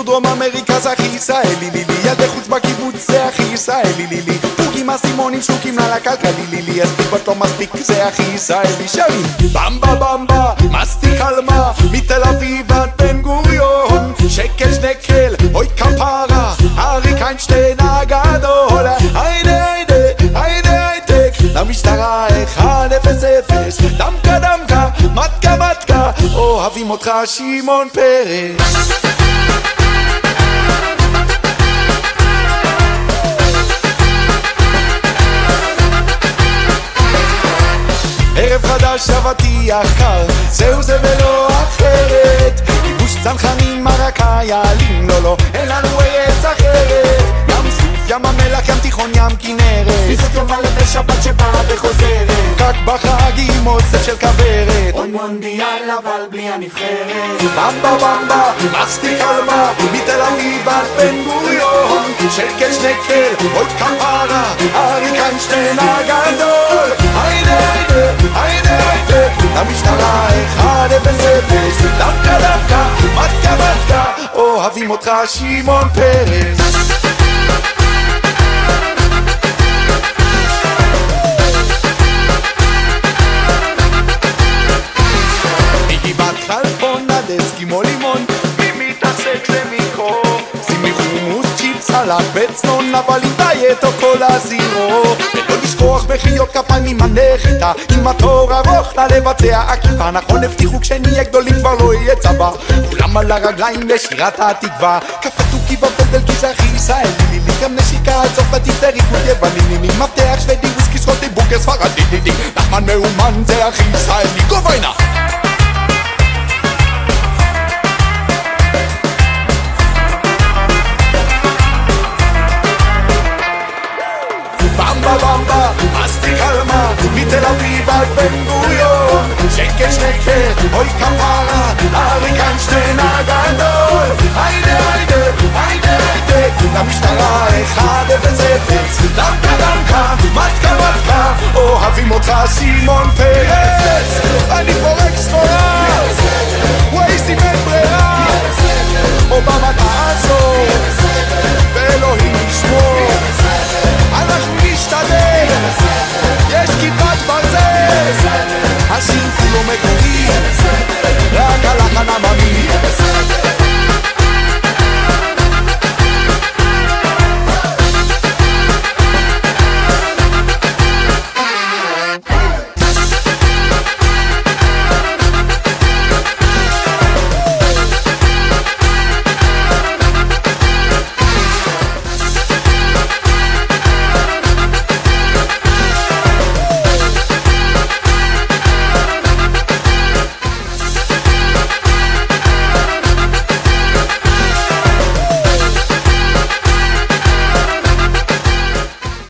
דרום אמריקה זה הכי ישראלי לילי, ילדי חוץ בקיבוץ זה הכי ישראלי לילי, פוגים אסימונים שוקים לה לקלקלי לילי, מספיק בטו מספיק זה הכי ישראלי שלי. במבה במבה מסטיק אלמה מתל אביב עד בן גוריון, שקל שנקל אוי כפרה אריק איינשטיין הגדול, היידה היידה היידה הייטק למשטרה 100 דמקה דמקה מתקה מתקה אוהבים אותך שמעון פרס. ערב חדש אבטיח קר, זהו זה ולא אחרת, כיבוש צנחנים מרקה יעלים, לא לא, אין לנו ארץ אחרת, ים סוף, ים המלח, ים תיכון, ים כנרת, פיסות יובל לשבת שבאה וחוזרת, קק בחגים אוסף של כברת, עוד מונדיאל אבל בלי הנבחרת. במבה במבה, מסטיק אלמה, מתל אביב עד בן גוריון, שקל שנקל, עוד כפרה, אריק איינשטיין הגדול, היידה היידה היידה היידה למשטרה 100 דמקה דמקה מתקה מתקה אוהבים אותך שמעון פרס. מגבעת חלפון עד אסקימו לימון, מי מתעסק למיקרו, שימי חומוס צ'יפ סלט בצנון, אבל עם דיאט או כל הזירו, ולא לשכוח מחיאות כפיים עם הנחיתה, עם התור ארוך לבצע עקיפה, נכון הבטיחו כשנהיה גדולים כבר לא יהיה צבא, כולם על הרגליים לשירת התקווה, קפה תוכי בפדל כי זה הכי ישראלי לילי, גם נשיקה צרפתית וריקוד יווני, מפתח שוודי וויסקי סקוטי בוקר ספרדי לילי, נחמן מאומן זה הכי ישראלי גוביינה. במבה במבה, מסטיק אלמה, מתל אביב עד בן גוריון, שקל שנקל, אוי כפרה, אריק איינשטיין הגדול, היידה היידה היידה היידה למשטרה 100 דמקה דמקה מתקה מתקה אוהבים אותך שמעון פרס. אני פורק סחורה ווייז אם אין ברירה, אובמה תעזור ואלוהים ישמור.